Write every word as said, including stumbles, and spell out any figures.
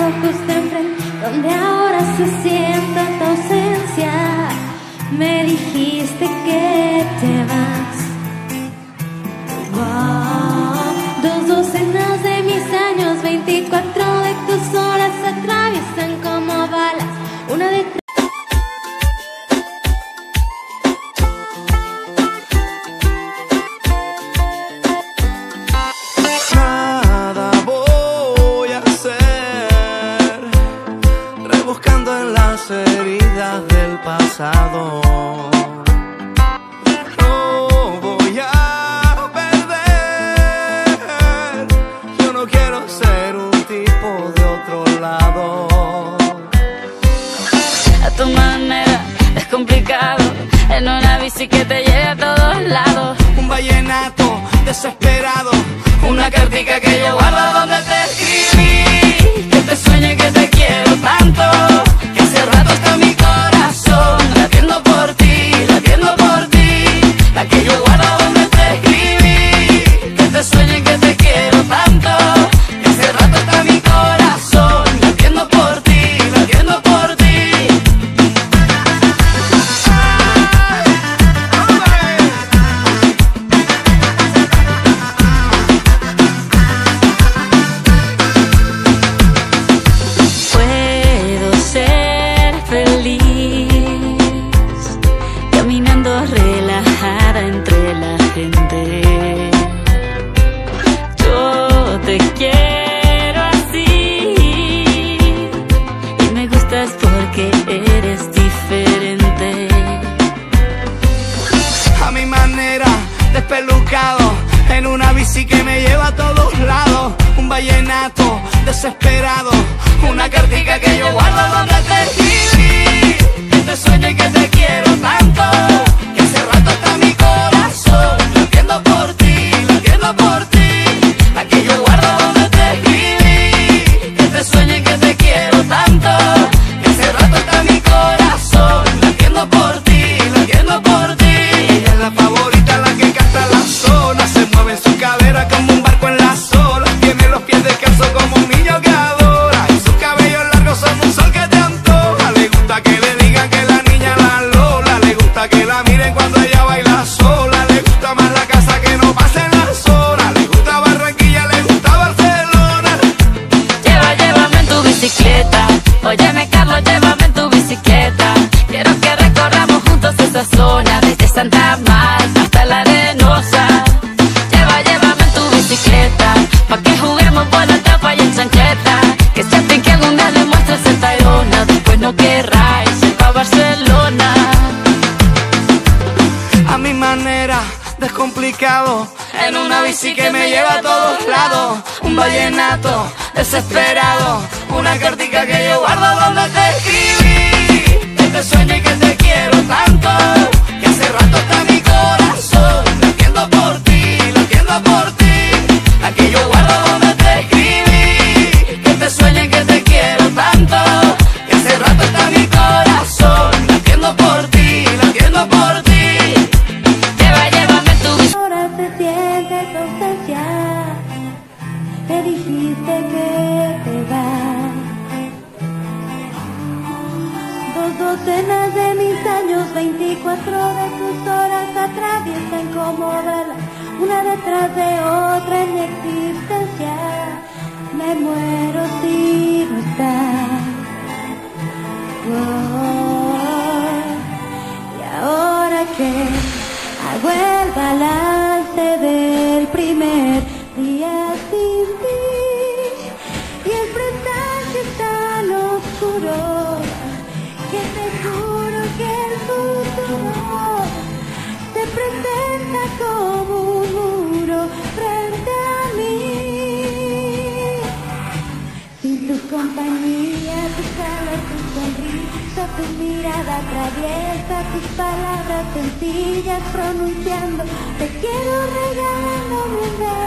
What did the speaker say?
justo enfrente, donde ahora se sienta tu ausencia. Me dijiste que te vas. Wow. Dos docenas de mis años, veinticuatro de tus horas atraviesan como balas, una de nada voy a hacer, rebuscando en las heridas del pasado. No voy a perder, yo no quiero ser un tipo de otro lado. A tu manera es complicado, en una bici que te lleve a todos lados. Un vallenato desesperado, una cartica que yo guardo donde te escribí. Que te sueñe que te quiero tanto, que hace rato está mi corazón latiendo por ti, latiendo por ti. La que yo guardo donde te escribí. Que te sueñe que te quiero tanto, que hace rato está mi corazón latiendo por ti, latiendo por ti. Puedo ser feliz caminando relajada entre la gente. Yo te quiero así y me gustas porque eres diferente. A mi manera, despelucado, en una bici que me lleva a todos lados. Un vallenato desesperado, una cartica que yo guardo donde te escribí. Que te sueñe que te quiero tanto, que hace rato está mi corazón latiendo por ti, latiendo por ti. La que yo guardo donde te escribí. Que te sueñe que te quiero tanto, que hace rato está mi corazón latiendo por ti, latiendo por ti. Ella es la favorita, la que canta la zona, se mueve en su cadera como un barco en las olas. Tiene los pies descalzos como un niño que adora, y sus cabellos largos son un sol que te antoja. Le gusta que le digan que la niña la Lola, le gusta que la miren cuando ella baila sola. Le gusta más la casa que no pasen las horas, le gusta Barranquilla, le gusta Barcelona. Lleva, llévame en tu bicicleta. Óyeme, Carlos, llévame en tu bicicleta. Quiero que recorramos juntos esa zona, desde Santa Marta hasta la Arenosa. Lleva, llévame en tu bicicleta, pa' que juguemos por la tapa y en chancheta. Que se fin que algún día le muestres el Tayrona, después no querráis ir pa' Barcelona. A mi manera, descomplicado, en una bici que me lleva a todos lados. Un vallenato desesperado, una cartica que yo guardo donde te escribí. Que te sueñe y que te quiero tanto, que hace rato está mi corazón latiendo por ti, latiendo por ti. La que yo guardo donde te escribí. Que te sueñe y que te quiero tanto, que hace rato está mi corazón latiendo por ti, latiendo por ti. Lleva, llévame en tu bicicleta. ahora se siente tu ausencia. Me dijiste que te vas. Dos docenas de mis años, veinticuatro de tus horas atraviesan como balas, una detrás de otra en mi existencia. Me muero si no estás. Oh, y ahora que hago el balance del primer día sin ti, y el presente es tan oscuro, que te juro que el futuro se presenta como un muro frente a mí. Sin tu compañía, tu calor, tu sonrisa, tu mirada traviesa, tus palabras sencillas pronunciando te quiero regalando mi